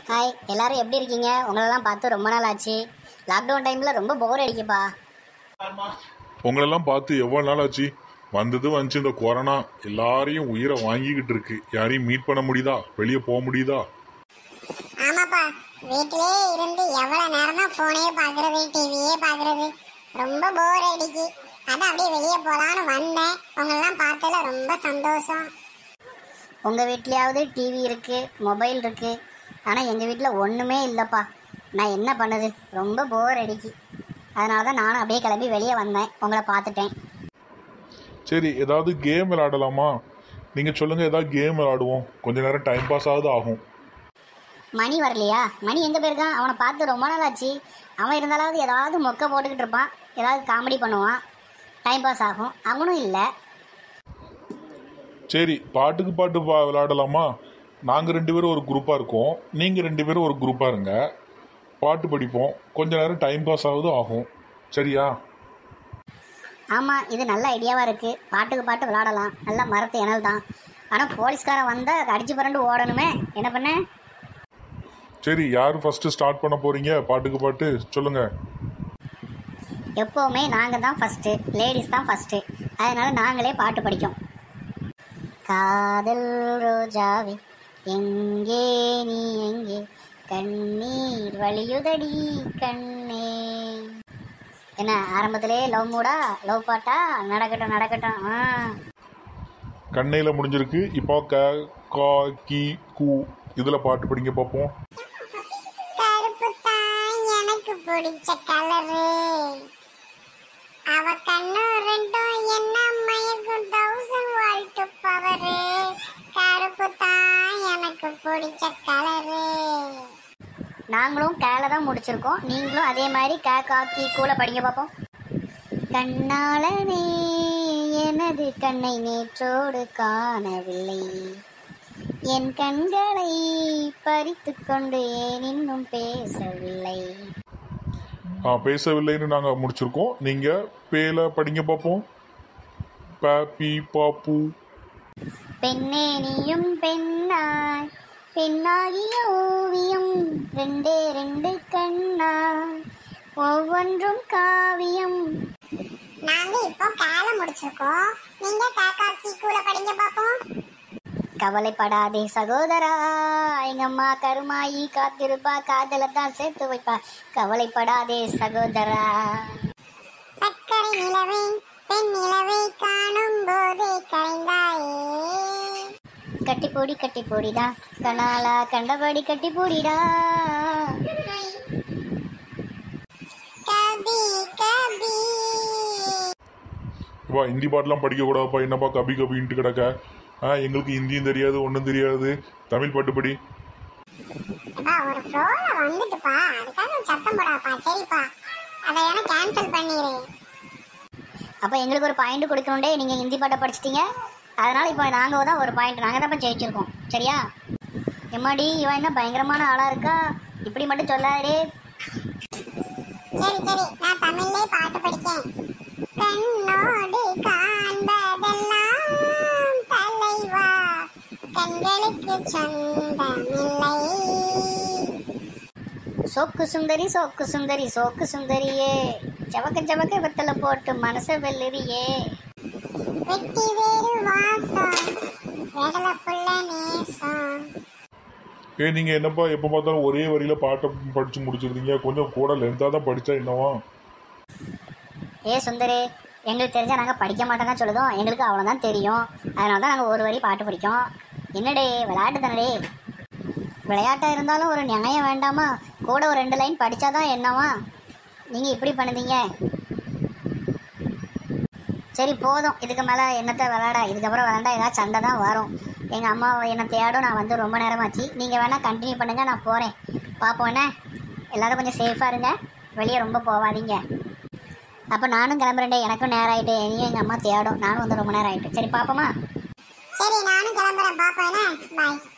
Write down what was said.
Hi, எல்லாரும் எப்படி இருக்கீங்க? உங்களெல்லாம் பார்த்து ரொம்ப நாள் ஆச்சு. லாக்டவுன் டைமில் ரொம்ப போர் அடிக்குப்பா. உங்களெல்லாம் பார்த்து எவ்வளோ நாள் ஆச்சு. வந்தது வந்துச்சு இந்த கொரோனா எல்லாரையும் உயிரை வாங்கிக்கிட்டு இருக்கு. யாரையும் மீட் பண்ண முடியுதா? வெளியே போக முடியுதா? ஆமாப்பா, வீட்டிலே இருந்து எவ்வளவு நேரமா போனே பாக்குறது, டிவியே பாக்குறது, ரொம்ப போர் அடிக்கு. அதான் அப்படியே வெளியே போலான்னு வந்தேன். உங்களெல்லாம் பார்த்ததுல ரொம்ப சந்தோஷம். உங்கள் வீட்லேயாவது டிவி இருக்குது, மொபைல் இருக்குது. ஆனால் எங்கள் வீட்டில் ஒன்றுமே இல்லைப்பா. நான் என்ன பண்ணுது? ரொம்ப போர் அடிக்கு. அதனால தான் நானும் அப்படியே கிளம்பி வெளியே வந்தேன். உங்களை பார்த்துட்டேன். சரி, ஏதாவது கேம் விளையாடலாமா? நீங்கள் சொல்லுங்கள், ஏதாவது கேம் விளையாடுவோம். கொஞ்ச நேரம் டைம் பாஸ் ஆகுது ஆகும். மணி வரலையா? மணி எங்கே போயிருக்கான்? அவனை பார்த்து ரொம்ப நாள் ஆச்சு. அவன் இருந்தாலாவது ஏதாவது மொக்கை போட்டுக்கிட்டு இருப்பான், ஏதாவது காமெடி பண்ணுவான், டைம் பாஸ் ஆகும். அவனும் இல்லை. சரி, பாட்டுக்கு பாட்டு விளையாடலாமா? நாங்கள் 2 பேரும் ஒரு குரூப்பாக இருக்கோம், நீங்கள் 2 பேரும் ஒரு குரூப்பாக இருங்க. பாட்டு படிப்போம், கொஞ்ச நேரம் டைம் பாஸ் ஆகுது ஆகும். சரியா? ஆமாம், இது நல்ல ஐடியாவாக இருக்குது. பாட்டுக்கு பாட்டு விளாடலாம். நல்லா மரத்து எனல் தான். ஆனால் போலீஸ்காரன் வந்தால் அடிச்சு பரண்டு ஓடணுமே. என்ன பண்ண? சரி, யார் ஃபஸ்ட்டு ஸ்டார்ட் பண்ண போகிறீங்க? பாட்டுக்கு பாட்டு சொல்லுங்கள். எப்போவுமே நாங்கள் தான் ஃபஸ்ட்டு, லேடிஸ் தான் ஃபஸ்ட்டு. அதனால் நாங்களே பாட்டு படிக்கும். காதல் ரோஜாவே எங்கே நீ எங்கே, கண்ணீர் வழியுதடி கண்ணே. என்ன ஆரம்பத்திலே லவ் மூடா, லவ் பாட்டா? நடக்கட்டும் நடக்கட்டும். கண்ணையில் முடிஞ்சிருக்கு. இப்போ க கா கி கு இதில் பாட்டு படிங்க பார்ப்போம். கருப்பு தான் எனக்கு பிடிச்ச கலரு, அவ கண்ணு ரெண்டும் என்ன மயக்கும் 1000 வால்ட் பவரு. கருப்பு தான் எனக்கு பிடிச்ச கலரு. நாங்களும் கேல தான் முடிச்சிருக்கோம். நீங்களும் அதே மாதிரி கே காக்கி கூட படிங்க பார்ப்போம். கண்ணாளனே எனது கண்ணை நேற்றோடு காணவில்லை, என் கண்களை பறித்து கொண்டு ஏன் இன்னும் பேசவில்லை. பேசவில்லைன்னு நாங்கள் முடிச்சிருக்கோம். நீங்கள் பேல படிங்க பார்ப்போம். ப பி பாப்பு. பெண்ணே நீயும் பெண்ணாய், பெண்ணாகிய ஓவியம், 2 கண்ணாய், ஒவ்வொன்றும் காவியம். நாங்க இப்போ கால முடிச்சிருக்கோம். நீங்க காக்காக்கி கூட படிங்க பாப்போம். கவலைப்படாதே சகோதரா, எங்க அம்மா கருமாயி காத்திருப்பா, காதல தான் சேர்த்து வைப்பா. கவலைப்படாதே சகோதரா. சக்கரை நிலவை பெண் நிலவை காணும் போதே கரைந்தாயே. கட்டி போடிடா, கனாலா கண்டபடி கட்டி போடிடா. கபி கபி. வா, ஹிந்தி பாட்டெலாம் படிக்கக்கூடாதுப்பா. என்னப்பா கபி கபின்ட்டு கிடக்க? எங்களுக்கு ஹிந்தியும் தெரியாது, ஒன்றும் தெரியாது. தமிழ் பாட்டு படி. ஒரு ஃப்ளோல வந்துட்டுப்பா, அதுக்காக சத்தம் போடாப்பா. சரிப்பா, அதை வேணா கேன்சல் பண்ணிடு. அப்போ எங்களுக்கு ஒரு பாயிண்ட் கொடுக்கணுண்டே. நீங்கள் ஹிந்தி பாட்டை படிச்சிட்டீங்க, அதனால் இப்போ நாங்கள் தான் ஒரு பாயிண்ட், நாங்கள் தான் இப்போ ஜெயிச்சிருக்கோம். சரியா? எம்மாடி, இவன் என்ன பயங்கரமான ஆளாக இருக்கா? இப்படி மட்டும் சொல்லாதே. சரி சரி, நான் தமிழ்லே பாட்டு படிக்கேன். கண்ணோடு காண்பதெல்லாம் தலைவா, கண்களுக்கு சொந்தமில்லை. சோக்கு சுந்தரி சோக்கு சுந்தரி சோக்கு சுந்தரியே, ஜவக்க ஜவக்க வெத்தலை போட்டு மனசை வெள்ளரியே. வெட்டி வேறு வாசம், வெடல புள்ள நேசம். நீங்கள் என்னப்பா எப்போ பார்த்தாலும் ஒரே வரியில் பாட்டை படித்து முடிச்சிருந்தீங்க? கொஞ்சம் கூட லென்த்தாக தான் படித்தா என்னவா? சுந்தரி, எங்களுக்கு தெரிஞ்சால் நாங்கள் படிக்க மாட்டோம்னா சொல்லுதோம். எங்களுக்கு அவ்வளோதான் தெரியும். அதனால தான் நாங்கள் ஒரு வரி பாட்டு படிக்கோம். என்னடே விளையாட்டு தானடே. விளையாட்டாக இருந்தாலும் ஒரு நியாயம் வேண்டாமா? கூட ஒரு 2 லைன் படித்தாதான் என்னவா? நீங்கள் இப்படி பண்ணுதீங்க. சரி போதும், இதுக்கு மேலே என்னத்தை விளையாட? இதுக்கப்புறம் விளையாண்டா ஏதாவது சண்டை தான் வரும். எங்கள் அம்மா என்னை தேடும். நான் வந்து ரொம்ப நேரமாச்சு. நீங்கள் வேணால் கண்டினியூ பண்ணுங்கள், நான் போகிறேன். பார்ப்போம் என்ன? எல்லோரும் கொஞ்சம் சேஃபாக இருங்க, வெளியே ரொம்ப போகாதீங்க. அப்போ நானும் கிளம்புறேன்டே, எனக்கும் நேரம் ஆகிட்டு. இனியும் எங்கள் அம்மா தேடும். நானும் வந்து ரொம்ப நேரம் ஆகிட்டு. சரி பார்ப்போமா? சரி, நானும் கிளம்புறேன். பார்ப்போம் என்ன? பாய்.